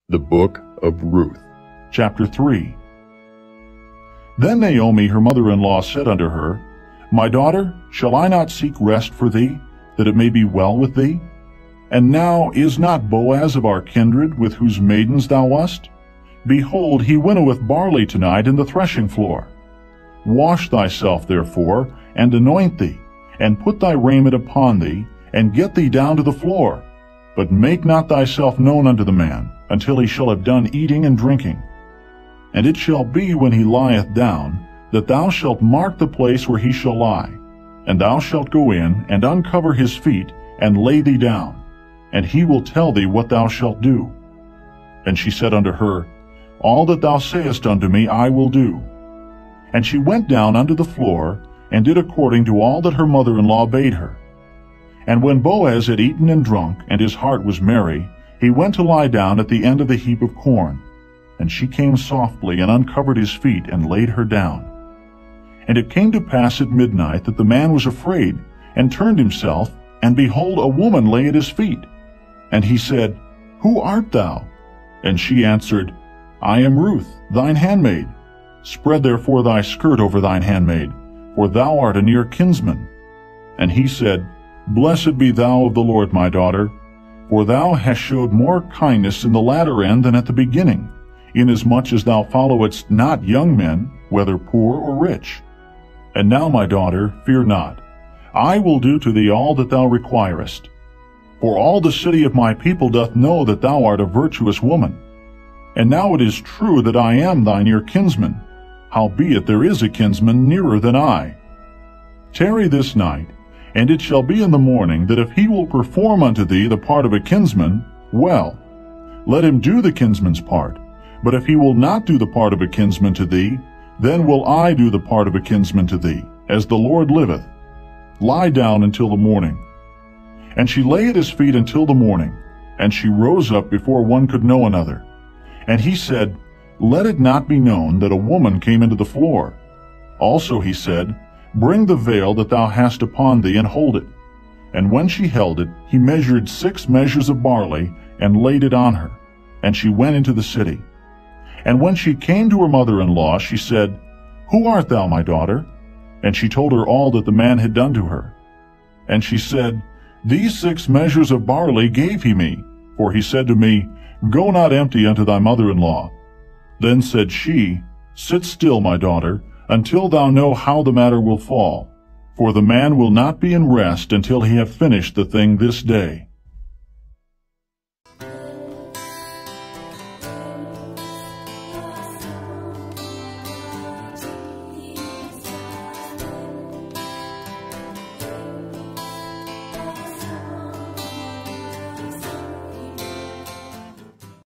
The Book of Ruth, Chapter 3. Then Naomi her mother-in-law said unto her, My daughter, shall I not seek rest for thee, that it may be well with thee? And now is not Boaz of our kindred, with whose maidens thou wast? Behold, he winnoweth barley tonight in the threshing floor. Wash thyself therefore, and anoint thee, and put thy raiment upon thee, and get thee down to the floor. But make not thyself known unto the man, until he shall have done eating and drinking. And it shall be when he lieth down, that thou shalt mark the place where he shall lie. And thou shalt go in, and uncover his feet, and lay thee down. And he will tell thee what thou shalt do. And she said unto her, All that thou sayest unto me I will do. And she went down unto the floor, and did according to all that her mother-in-law bade her. And when Boaz had eaten and drunk, and his heart was merry, he went to lie down at the end of the heap of corn. And she came softly, and uncovered his feet, and laid her down. And it came to pass at midnight that the man was afraid, and turned himself, and behold, a woman lay at his feet. And he said, Who art thou? And she answered, I am Ruth, thine handmaid. Spread therefore thy skirt over thine handmaid, for thou art a near kinsman. And he said, Blessed be thou of the Lord, my daughter, for thou hast showed more kindness in the latter end than at the beginning, inasmuch as thou followedst not young men, whether poor or rich. And now, my daughter, fear not. I will do to thee all that thou requirest. For all the city of my people doth know that thou art a virtuous woman. And now it is true that I am thy near kinsman, howbeit there is a kinsman nearer than I. Tarry this night, and it shall be in the morning that if he will perform unto thee the part of a kinsman, well, let him do the kinsman's part. But if he will not do the part of a kinsman to thee, then will I do the part of a kinsman to thee, as the Lord liveth. Lie down until the morning. And she lay at his feet until the morning, and she rose up before one could know another. And he said, Let it not be known that a woman came into the floor. Also he said, Bring the veil that thou hast upon thee, and hold it. And when she held it, he measured 6 measures of barley, and laid it on her. And she went into the city. And when she came to her mother-in-law, she said, Who art thou, my daughter? And she told her all that the man had done to her. And she said, These 6 measures of barley gave he me, for he said to me, Go not empty unto thy mother-in-law. Then said she, Sit still, my daughter, until thou know how the matter will fall. For the man will not be in rest until he have finished the thing this day.